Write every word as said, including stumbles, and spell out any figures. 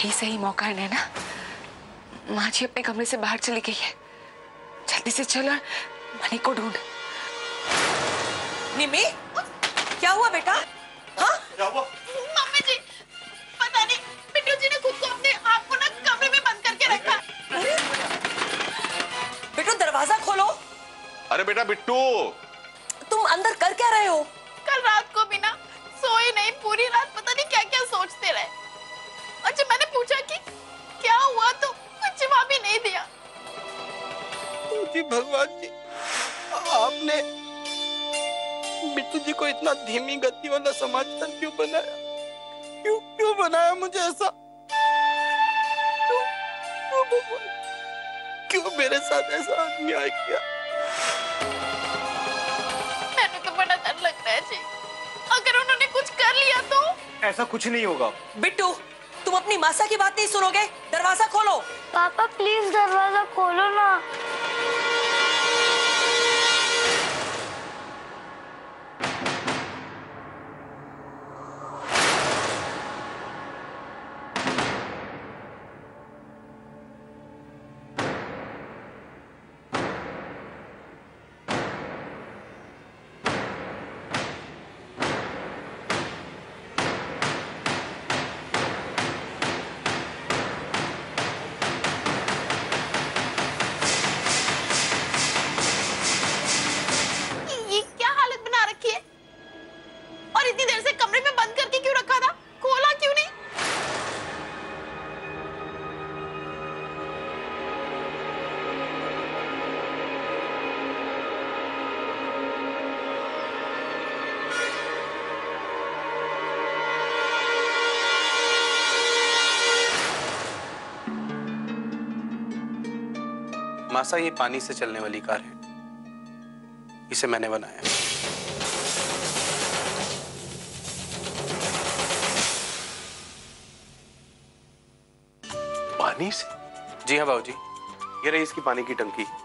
यही सही मौका है नैना। माँ जी अपने कमरे से बाहर चली गई है, जल्दी से चल और मनी को ढूंढ। निमी, क्या हुआ बेटा? हाँ? क्या हुआ? मम्मी जी, पता नहीं बिट्टू जी ने खुद को अपने आप को ना कमरे में बंद करके रखा। अरे बिट्टू, दरवाजा खोलो। अरे बेटा बिट्टू, तुम अंदर कर क्या रहे हो? कल रात को भी ना सोए नहीं, पूरी रात पता नहीं क्या क्या सोचते रहे। और जब मैंने पूछा कि क्या हुआ तो कुछ जवाब ही नहीं दिया। जी भगवान जी, आपने बिट्टू जी को इतना धीमी गति वाला समाचार क्यों बनाया? क्यों क्यों बनाया मुझे ऐसा? क्यों क्यों भगवान, क्यों मेरे साथ ऐसा अन्याय किया? मैंने तो बड़ा डर लग रहा है जी, अगर उन्होंने कुछ कर लिया तो। ऐसा कुछ नहीं होगा। बिट्टू, तुम अपनी मासा की बात नहीं सुनोगे? दरवाजा खोलो। पापा प्लीज दरवाजा खोलो ना। मासा, ये पानी से चलने वाली कार है, इसे मैंने बनाया। पानी से? जी हाँ बाबूजी, ये रही इसकी पानी की टंकी।